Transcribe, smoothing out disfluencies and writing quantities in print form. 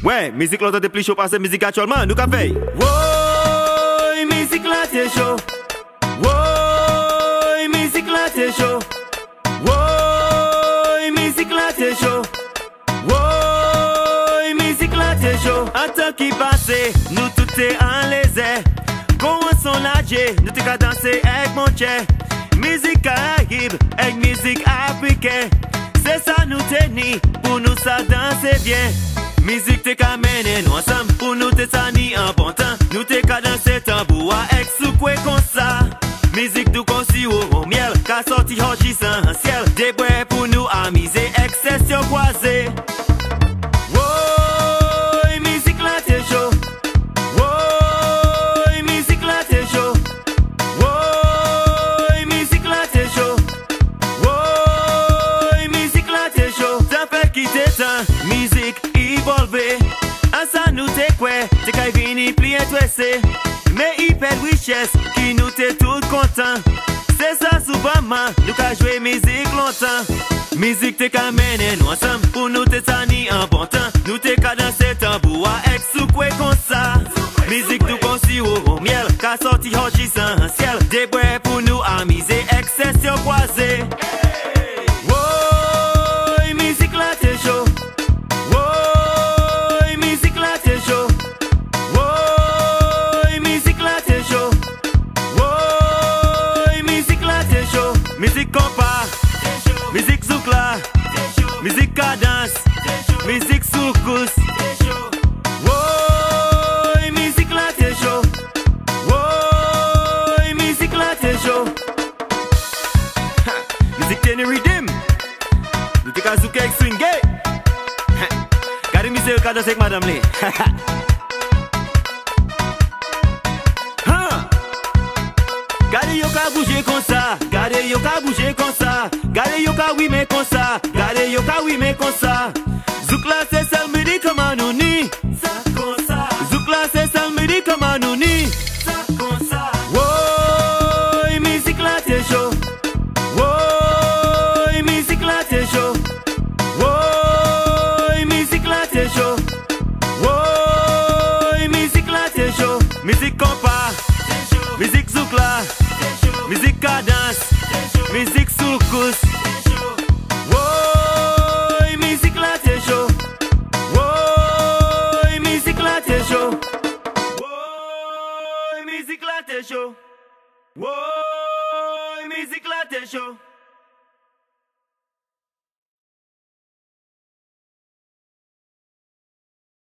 Ouais, musique l'autre de plus chaud parce que musique actuellement, nous qu'a fait. Ouais, musique là t'es chaud. Ouais, musique là t'es chaud. Ouais, musique là t'es chaud. Ouais, musique là t'es chaud. En temps qui passe, nous tout est en les airs. Quand on s'en lâche, nous t'es qu'à danser avec mon chien. Musique caraïbe, avec musique africaine. C'est ça nous tenir, pour nous ça danser bien. Musique t'es qu'à mener nous ensemble, pour nous t'es ça ni en bon temps. Nous t'es qu'à danser tambour, avec soukoué comme ça. Musique du consi au miel, qu'a sorti hoji sans ciel. Des bois pour nous amuser, excession croisée. Woy, musique là t'es chaud. Woy, musique là t'es chaud. Woy, musique là t'es chaud. Woy, musique là t'es chaud. Ça fait quitter tant, musique évolvée. En ça nous t'es quoi, t'es qu'à venir plier twessé. Mais hyper richesse qui nous t'es tout content. C'est ça souvent, nous qu'à jouer musique longtemps. Musique t'es qu'à mener nous ensemble, pour nous t'es ça ni en bon temps. Nous t'es qu'à danser tambour, avec soukoué comme ça. Musique du consi au miel, qu'a sorti hoji sans ciel. Des bois pour nous amuser, excession croisée. Woy, musique là t'es chaud. Woy, musique là t'es chaud. Woy, musique là t'es chaud. Woy, musique là t'es chaud. Musique compas, musique zoukla, musique cadence, musique soukous. Woy, musique là t'es chaud. Woy, musique là t'es chaud. Musique t'es ne rhythm. Nous t'es qu'à zouker avec swingé. Gardez musique qu'à danser avec madame Lee. Gardez yo ka bouger comme ça, gardez yo ka bouger comme ça, gardez yo ka oui mais comme ça, gardez yo ka oui mais comme ça. Zoukla c'est ça me dit comment nous ni, ça comme ça. Zoukla c'est ça me dit comment nous ni, ça comme ça. Woy, musique là t'es chaud. Woy, musique là t'es chaud. Woy, musique là t'es chaud. Woy, musique là t'es chaud. Musique compas, musique zoukla. Musique cadence, musique soukous. Woy, musique là t'es chaud. Woy, musique là t'es chaud. Woy, musique là t'es chaud. Woy, musique là t'es chaud.